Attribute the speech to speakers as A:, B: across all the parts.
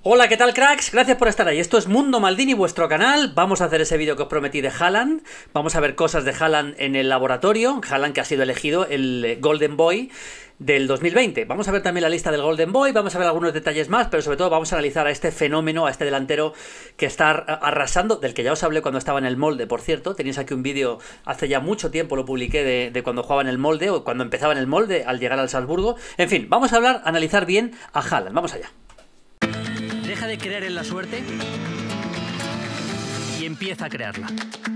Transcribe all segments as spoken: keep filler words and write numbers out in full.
A: Hola, ¿qué tal, cracks? Gracias por estar ahí. Esto es Mundo Maldini, vuestro canal. Vamos a hacer ese vídeo que os prometí de Haaland. Vamos a ver cosas de Haaland en el laboratorio. Haaland que ha sido elegido el Golden Boy del dos mil veinte. Vamos a ver también la lista del Golden Boy, vamos a ver algunos detalles más, pero sobre todo vamos a analizar a este fenómeno, a este delantero que está arrasando, del que ya os hablé cuando estaba en el molde, por cierto. Tenéis aquí un vídeo hace ya mucho tiempo, lo publiqué de, de cuando jugaba en el molde, o cuando empezaba en el molde, al llegar al Salzburgo. En fin, vamos a hablar, a analizar bien a Haaland. Vamos allá. Deja de creer en la suerte y empieza a crearla.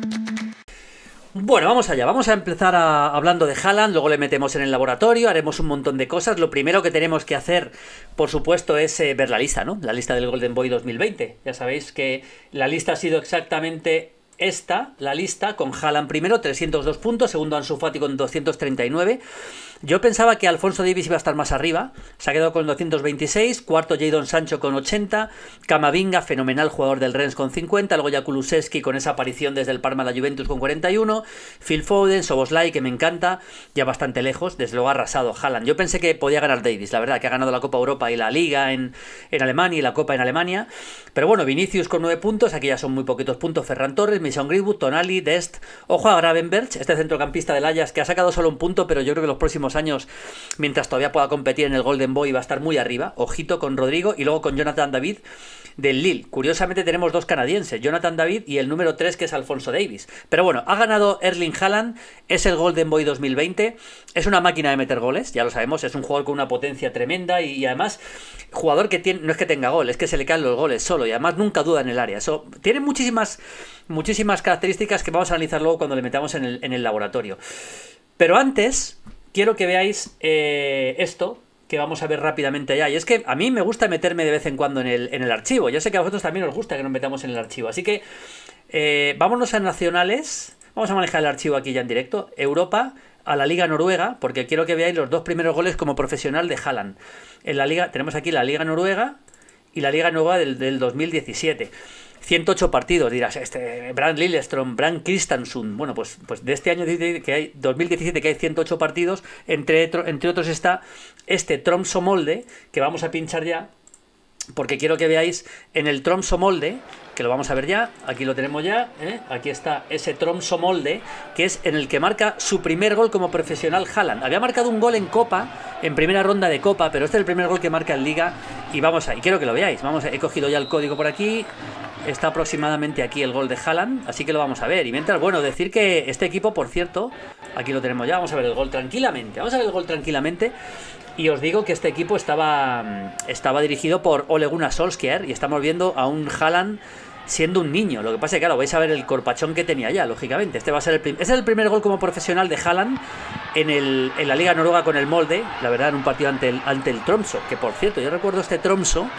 A: Bueno, vamos allá, vamos a empezar a, hablando de Haaland, luego le metemos en el laboratorio, haremos un montón de cosas. Lo primero que tenemos que hacer, por supuesto, es eh, ver la lista, ¿no? La lista del Golden Boy dos mil veinte. Ya sabéis que la lista ha sido exactamente esta, la lista, con Haaland primero, trescientos dos puntos, segundo Ansu Fati con doscientos treinta y nueve. Yo pensaba que Alphonso Davies iba a estar más arriba, se ha quedado con doscientos veintiséis, cuarto Jadon Sancho con ochenta, Camavinga, fenomenal jugador del Rennes con cincuenta, luego ya Kulusevski con esa aparición desde el Parma a la Juventus con cuarenta y uno, Phil Foden, Szoboszlai, que me encanta, ya bastante lejos, desde luego ha arrasado Haaland. Yo pensé que podía ganar Davies, la verdad, que ha ganado la Copa Europa y la Liga en, en Alemania y la Copa en Alemania, pero bueno, Vinicius con nueve puntos, aquí ya son muy poquitos puntos, Ferran Torres, Mason Greenwood, Tonali, Dest, ojo a Gravenberch, este centrocampista del Ajax que ha sacado solo un punto, pero yo creo que los próximos años, mientras todavía pueda competir en el Golden Boy, va a estar muy arriba. Ojito con Rodrigo y luego con Jonathan David del Lille. Curiosamente tenemos dos canadienses, Jonathan David y el número tres, que es Alphonso Davies. Pero bueno, ha ganado Erling Haaland, es el Golden Boy dos mil veinte, es una máquina de meter goles, ya lo sabemos, es un jugador con una potencia tremenda y, y además jugador que tiene, no es que tenga gol, es que se le caen los goles solo y además nunca duda en el área. Eso tiene muchísimas muchísimas características que vamos a analizar luego cuando le metamos en el, en el laboratorio. Pero antes quiero que veáis eh, esto, que vamos a ver rápidamente ya. Y es que a mí me gusta meterme de vez en cuando en el, en el archivo. Yo sé que a vosotros también os gusta que nos metamos en el archivo. Así que eh, vámonos a nacionales. Vamos a manejar el archivo aquí ya en directo. Europa, a la Liga Noruega, porque quiero que veáis los dos primeros goles como profesional de Haaland. En la Liga, tenemos aquí la Liga Noruega y la Liga Noruega del, del dos mil diecisiete. ciento ocho partidos, dirás, este, Brand Lillestrøm, Brand Kristiansund. Bueno, pues, pues de este año que hay, dos mil diecisiete, que hay ciento ocho partidos, entre, entre otros está este Tromsø Molde, que vamos a pinchar ya, porque quiero que veáis en el Tromsø Molde, que lo vamos a ver ya, aquí lo tenemos ya, ¿eh? Aquí está ese Tromsø Molde, que es en el que marca su primer gol como profesional Haaland. Había marcado un gol en Copa, en primera ronda de Copa, pero este es el primer gol que marca en Liga, y vamos a, y quiero que lo veáis, vamos a, he cogido ya el código por aquí. Está aproximadamente aquí el gol de Haaland, así que lo vamos a ver. Y mientras, bueno, decir que este equipo, por cierto, aquí lo tenemos ya, vamos a ver el gol tranquilamente. Vamos a ver el gol tranquilamente. Y os digo que este equipo estaba, estaba dirigido por Ole Gunnar Solskjaer y estamos viendo a un Haaland siendo un niño. Lo que pasa es que, claro, vais a ver el corpachón que tenía ya, lógicamente. Este va a ser el primer, este es el primer gol como profesional de Haaland en, el, en la Liga Noruega con el molde, la verdad, en un partido ante el, ante el Tromsø, que por cierto, yo recuerdo este Tromsø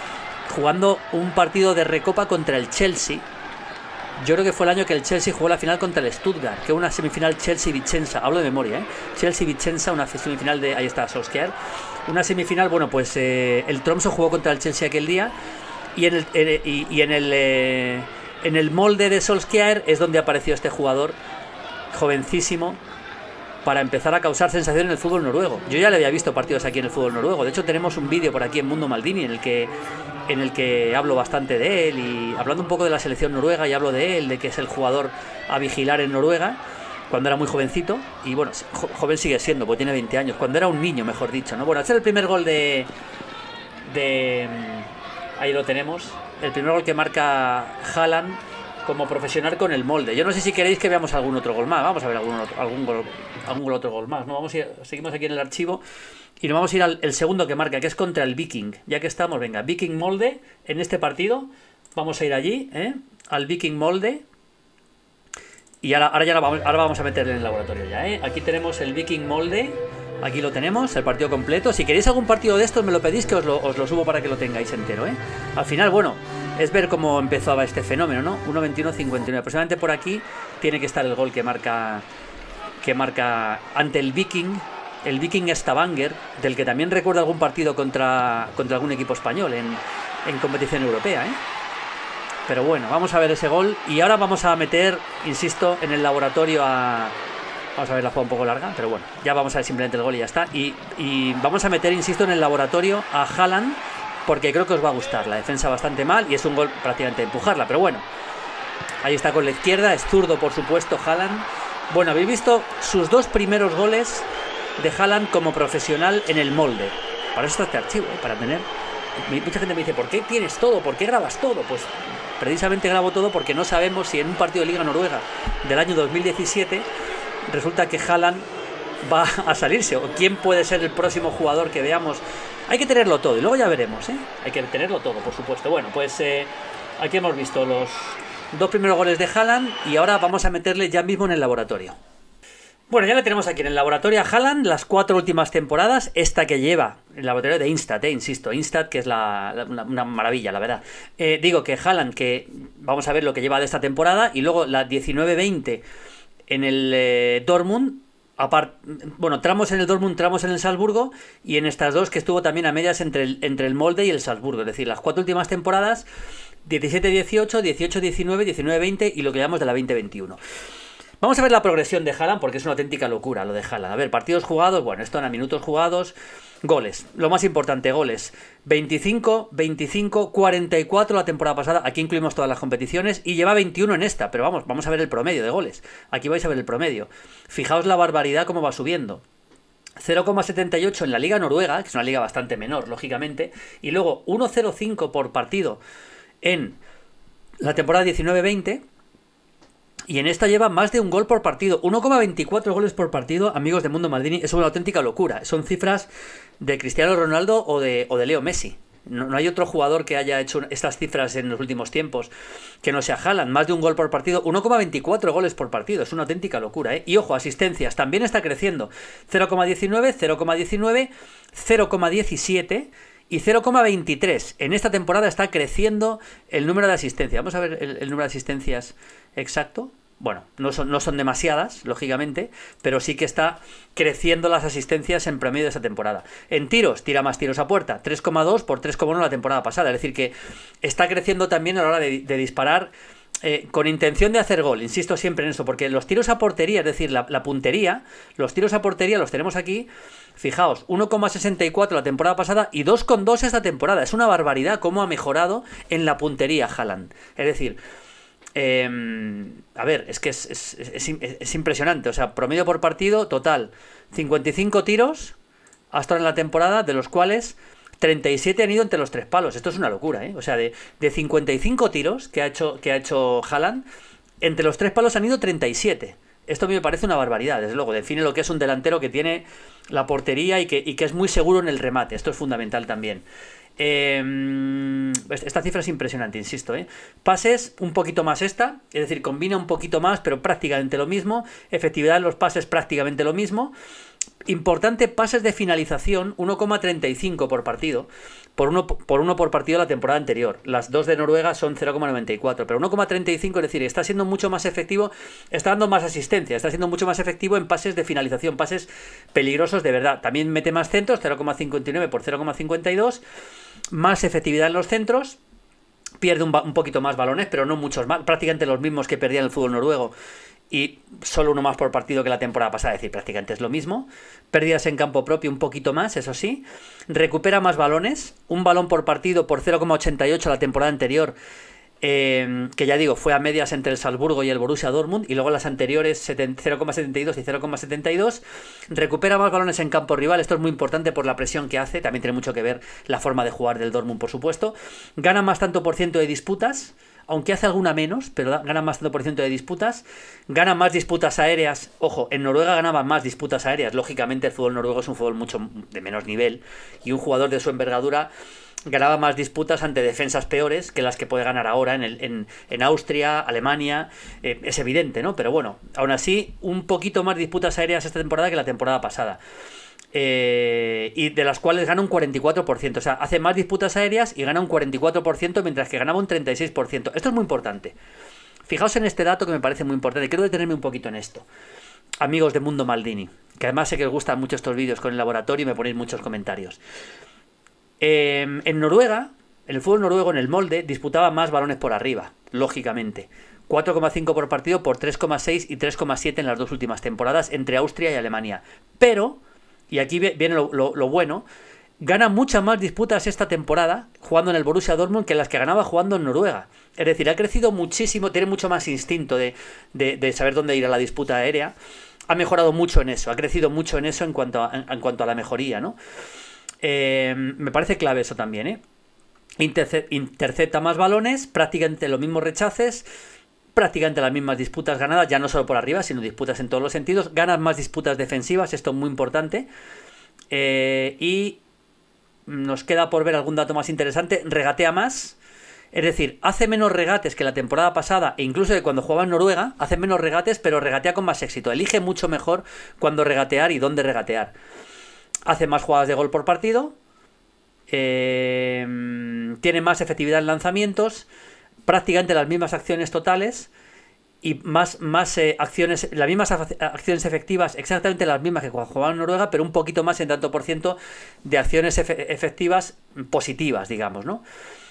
A: jugando un partido de Recopa contra el Chelsea. Yo creo que fue el año que el Chelsea jugó la final contra el Stuttgart, que una semifinal Chelsea-Vicenza, hablo de memoria, ¿eh? Chelsea-Vicenza, una semifinal de, ahí está Solskjaer, una semifinal, bueno, pues eh, el Tromsø jugó contra el Chelsea aquel día, y en el, eh, y, y en, el eh, en el molde de Solskjaer es donde apareció este jugador, jovencísimo, para empezar a causar sensación en el fútbol noruego. Yo ya le había visto partidos aquí en el fútbol noruego, de hecho tenemos un vídeo por aquí en Mundo Maldini en el que en el que hablo bastante de él y hablando un poco de la selección noruega, y hablo de él, de que es el jugador a vigilar en Noruega cuando era muy jovencito, y bueno, jo joven sigue siendo, porque tiene veinte años, cuando era un niño, mejor dicho, ¿no? Bueno, este es el primer gol de... de ahí lo tenemos, el primer gol que marca Haaland como profesional con el molde. Yo no sé si queréis que veamos algún otro gol más, vamos a ver algún otro, algún gol, algún otro gol más, ¿no? Vamos a ir, seguimos aquí en el archivo. Y nos vamos a ir al el segundo que marca, que es contra el Viking. Ya que estamos, venga, Viking Molde en este partido. Vamos a ir allí, ¿eh? Al Viking Molde. Y ahora, ahora ya vamos, ahora vamos a meterle en el laboratorio ya, ¿eh? Aquí tenemos el Viking Molde. Aquí lo tenemos, el partido completo. Si queréis algún partido de estos, me lo pedís que os lo, os lo subo para que lo tengáis entero, ¿eh? Al final, bueno, es ver cómo empezaba este fenómeno, ¿no? uno veintiuno cincuenta y nueve. Aproximadamente por aquí tiene que estar el gol que marca, que marca ante el Viking. El Viking Stavanger, del que también recuerdo algún partido contra, contra algún equipo español en, en competición europea, ¿eh? Pero bueno, vamos a ver ese gol. Y ahora vamos a meter, insisto, en el laboratorio a... Vamos a ver la jugada un poco larga, pero bueno, ya vamos a ver simplemente el gol y ya está. Y, y vamos a meter, insisto, en el laboratorio a Haaland porque creo que os va a gustar. La defensa bastante mal y es un gol prácticamente de empujarla, pero bueno. Ahí está con la izquierda, es zurdo por supuesto Haaland. Bueno, habéis visto sus dos primeros goles de Haaland como profesional en el molde. Para eso está este archivo, ¿eh? Para tener... Mucha gente me dice, ¿por qué tienes todo? ¿Por qué grabas todo? Pues precisamente grabo todo porque no sabemos si en un partido de Liga Noruega del año dos mil diecisiete resulta que Haaland va a salirse, o quién puede ser el próximo jugador que veamos. Hay que tenerlo todo y luego ya veremos, ¿eh? Hay que tenerlo todo, por supuesto. Bueno, pues eh, aquí hemos visto los dos primeros goles de Haaland y ahora vamos a meterle ya mismo en el laboratorio. Bueno, ya le tenemos aquí en el laboratorio a Haaland, las cuatro últimas temporadas, esta que lleva el laboratorio de Instat, eh, insisto, Instat, que es la, la, una, una maravilla, la verdad. Eh, digo que Haaland, que vamos a ver lo que lleva de esta temporada, y luego la diecinueve veinte en el eh, Dortmund, apart, bueno, tramos en el Dortmund, tramos en el Salzburgo, y en estas dos que estuvo también a medias entre el, entre el Molde y el Salzburgo, es decir, las cuatro últimas temporadas, diecisiete dieciocho, dieciocho diecinueve, diecinueve veinte y lo que llamamos de la veinte veintiuno. Vamos a ver la progresión de Haaland porque es una auténtica locura lo de Haaland. A ver, partidos jugados, bueno, esto en minutos jugados, goles, lo más importante, goles, veinticinco, veinticinco, cuarenta y cuatro la temporada pasada, aquí incluimos todas las competiciones y lleva veintiuno en esta, pero vamos, vamos a ver el promedio de goles, aquí vais a ver el promedio. Fijaos la barbaridad cómo va subiendo. cero coma setenta y ocho en la Liga Noruega, que es una liga bastante menor, lógicamente, y luego uno coma cero cinco por partido en la temporada diecinueve veinte. Y en esta lleva más de un gol por partido. uno coma veinticuatro goles por partido, amigos de Mundo Maldini. Es una auténtica locura. Son cifras de Cristiano Ronaldo o de, o de Leo Messi. No, no hay otro jugador que haya hecho estas cifras en los últimos tiempos que no sea Haaland. Más de un gol por partido. uno coma veinticuatro goles por partido. Es una auténtica locura, ¿eh? Y ojo, asistencias. También está creciendo. cero coma diecinueve, cero coma diecinueve, cero coma diecisiete... y cero coma veintitrés. En esta temporada está creciendo el número de asistencias. Vamos a ver el, el número de asistencias exacto. Bueno, no son, no son demasiadas, lógicamente, pero sí que está creciendo las asistencias en promedio de esta temporada. En tiros, tira más tiros a puerta, tres coma dos por tres coma uno la temporada pasada. Es decir, que está creciendo también a la hora de, de disparar eh, con intención de hacer gol. Insisto siempre en eso, porque los tiros a portería, es decir, la, la puntería, los tiros a portería los tenemos aquí. Fijaos, uno coma sesenta y cuatro la temporada pasada y dos coma dos esta temporada. Es una barbaridad cómo ha mejorado en la puntería Haaland. Es decir, eh, a ver, es que es, es, es, es impresionante. O sea, promedio por partido total, cincuenta y cinco tiros hasta ahora en la temporada, de los cuales treinta y siete han ido entre los tres palos. Esto es una locura, ¿eh? O sea, de, de cincuenta y cinco tiros que ha hecho, que ha hecho Haaland, entre los tres palos han ido treinta y siete. Esto a mí me parece una barbaridad, desde luego. Define lo que es un delantero que tiene la portería y que, y que es muy seguro en el remate. Esto es fundamental también. Eh, esta cifra es impresionante, insisto, ¿eh? Pases, un poquito más esta, es decir, combina un poquito más, pero prácticamente lo mismo. Efectividad en los pases, prácticamente lo mismo. Importante, pases de finalización, uno coma treinta y cinco por partido, por uno, por uno por partido la temporada anterior. Las dos de Noruega son cero coma noventa y cuatro, pero uno coma treinta y cinco, es decir, está siendo mucho más efectivo, está dando más asistencia, está siendo mucho más efectivo en pases de finalización, pases peligrosos de verdad. También mete más centros, cero coma cincuenta y nueve por cero coma cincuenta y dos, más efectividad en los centros. Pierde un, un poquito más balones, pero no muchos más, prácticamente los mismos que perdía en el fútbol noruego. Y solo uno más por partido que la temporada pasada, es decir, prácticamente es lo mismo. Pérdidas en campo propio un poquito más, eso sí. Recupera más balones, un balón por partido por cero coma ochenta y ocho la temporada anterior, eh, que ya digo, fue a medias entre el Salzburgo y el Borussia Dortmund, y luego las anteriores cero coma setenta y dos y cero coma setenta y dos. Recupera más balones en campo rival, esto es muy importante por la presión que hace, también tiene mucho que ver la forma de jugar del Dortmund, por supuesto. Gana más tanto por ciento de disputas, aunque hace alguna menos, pero gana más tanto por ciento de disputas, gana más disputas aéreas. Ojo, en Noruega ganaban más disputas aéreas, lógicamente el fútbol noruego es un fútbol mucho de menos nivel, y un jugador de su envergadura ganaba más disputas ante defensas peores que las que puede ganar ahora en, el, en, en Austria, Alemania, eh, es evidente, ¿no? Pero bueno, aún así, un poquito más disputas aéreas esta temporada que la temporada pasada. Eh, y de las cuales gana un cuarenta y cuatro por ciento, o sea, hace más disputas aéreas y gana un cuarenta y cuatro por ciento, mientras que ganaba un treinta y seis por ciento. Esto es muy importante. Fijaos en este dato que me parece muy importante. Quiero detenerme un poquito en esto, amigos de Mundo Maldini, que además sé que os gustan mucho estos vídeos con el laboratorio y me ponéis muchos comentarios. Eh, en Noruega, en el fútbol noruego, en el molde, disputaba más balones por arriba, lógicamente. cuatro coma cinco por partido por tres coma seis y tres coma siete en las dos últimas temporadas entre Austria y Alemania. Pero, y aquí viene lo, lo, lo bueno, gana muchas más disputas esta temporada jugando en el Borussia Dortmund que las que ganaba jugando en Noruega. Es decir, ha crecido muchísimo, tiene mucho más instinto de, de, de saber dónde ir a la disputa aérea. Ha mejorado mucho en eso, ha crecido mucho en eso en cuanto a, en, en cuanto a la mejoría, ¿no? Eh, me parece clave eso también, ¿eh? Interce intercepta más balones, prácticamente los mismos rechaces, prácticamente las mismas disputas ganadas, ya no solo por arriba, sino disputas en todos los sentidos. Ganas más disputas defensivas, esto es muy importante. Eh, y nos queda por ver algún dato más interesante. Regatea más, es decir, hace menos regates que la temporada pasada, e incluso que cuando jugaba en Noruega, hace menos regates, pero regatea con más éxito. Elige mucho mejor cuándo regatear y dónde regatear. Hace más jugadas de gol por partido, eh, tiene más efectividad en lanzamientos, prácticamente las mismas acciones totales y más, más eh, acciones, las mismas acciones efectivas, exactamente las mismas que cuando jugaba en Noruega, pero un poquito más en tanto por ciento de acciones efe efectivas positivas, digamos, ¿no?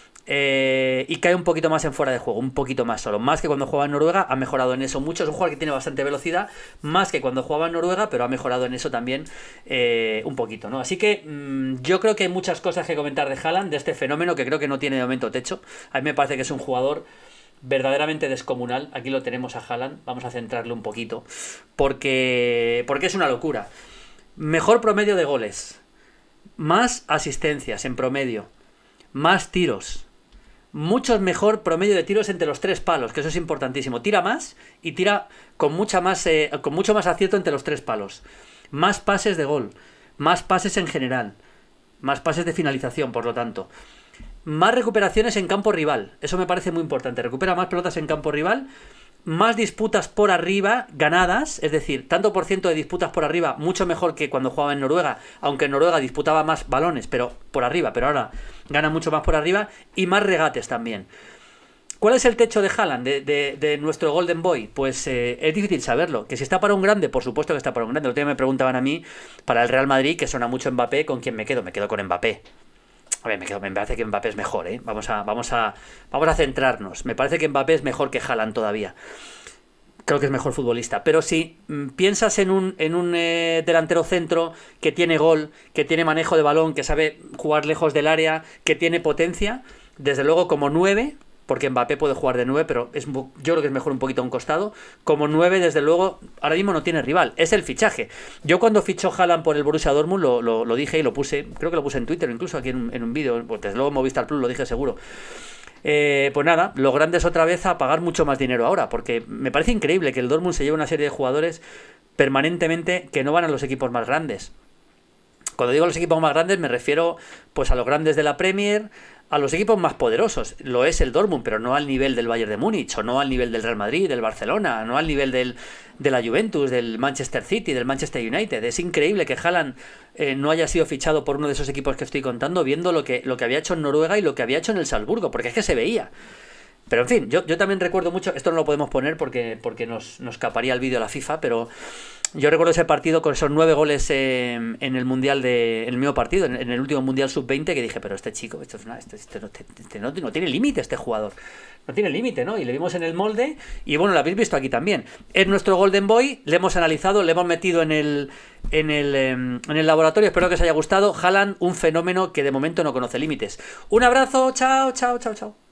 A: Eh, y cae un poquito más en fuera de juego, un poquito más solo, más que cuando jugaba en Noruega, ha mejorado en eso mucho. Es un jugador que tiene bastante velocidad, más que cuando jugaba en Noruega, pero ha mejorado en eso también eh, un poquito, ¿no? Así que mmm, yo creo que hay muchas cosas que comentar de Haaland, de este fenómeno que creo que no tiene de momento techo. A mí me parece que es un jugador verdaderamente descomunal. Aquí lo tenemos a Haaland, vamos a centrarle un poquito, porque, porque es una locura. Mejor promedio de goles, más asistencias en promedio, más tiros, mucho mejor promedio de tiros entre los tres palos, que eso es importantísimo. Tira más y tira con mucha más eh, con mucho más acierto entre los tres palos. Más pases de gol, más pases en general, más pases de finalización, por lo tanto. Más recuperaciones en campo rival, eso me parece muy importante. Recupera más pelotas en campo rival. Más disputas por arriba ganadas, es decir, tanto por ciento de disputas por arriba, mucho mejor que cuando jugaba en Noruega, aunque en Noruega disputaba más balones, pero por arriba, pero ahora gana mucho más por arriba, y más regates también. ¿Cuál es el techo de Haaland, de, de, de nuestro Golden Boy? Pues eh, es difícil saberlo. Que si está para un grande, por supuesto que está para un grande. El otro día me preguntaban a mí, para el Real Madrid, que suena mucho Mbappé, ¿con quién me quedo? Me quedo con Mbappé. A ver, me, quedo, me parece que Mbappé es mejor, ¿eh? Vamos a, vamos a, vamos a centrarnos. Me parece que Mbappé es mejor que Haaland todavía. Creo que es mejor futbolista. Pero si mm, piensas en un, en un eh, delantero centro que tiene gol, que tiene manejo de balón, que sabe jugar lejos del área, que tiene potencia, desde luego como nueve, porque Mbappé puede jugar de nueve, pero es, yo creo que es mejor un poquito a un costado. Como nueve, desde luego, ahora mismo no tiene rival. Es el fichaje. Yo cuando fichó Haaland por el Borussia Dortmund lo, lo, lo dije y lo puse, creo que lo puse en Twitter, incluso aquí en un, en un vídeo, pues desde luego en Movistar Plus lo dije seguro. Eh, pues nada, los grandes otra vez a pagar mucho más dinero ahora, porque me parece increíble que el Dortmund se lleve una serie de jugadores permanentemente que no van a los equipos más grandes. Cuando digo los equipos más grandes me refiero pues a los grandes de la Premier, a los equipos más poderosos. Lo es el Dortmund, pero no al nivel del Bayern de Múnich, o no al nivel del Real Madrid, del Barcelona, no al nivel del, de la Juventus, del Manchester City, del Manchester United. Es increíble que Haaland eh, no haya sido fichado por uno de esos equipos que estoy contando, viendo lo que, lo que había hecho en Noruega y lo que había hecho en el Salzburgo, porque es que se veía. Pero en fin, yo, yo también recuerdo mucho, esto no lo podemos poner porque, porque nos, nos escaparía el vídeo a la FIFA, pero yo recuerdo ese partido con esos nueve goles eh, en el mundial de, en el mismo partido, en, en el último mundial sub veinte, que dije, pero este chico, esto es una, este, este, no, este, este no, no tiene límite este jugador, no tiene límite, ¿no? Y le vimos en el molde, y bueno, lo habéis visto aquí también. Es nuestro Golden Boy, le hemos analizado, le hemos metido en el, en el, eh, en el laboratorio, espero que os haya gustado. Haaland, un fenómeno que de momento no conoce límites. Un abrazo, chao, chao, chao, chao.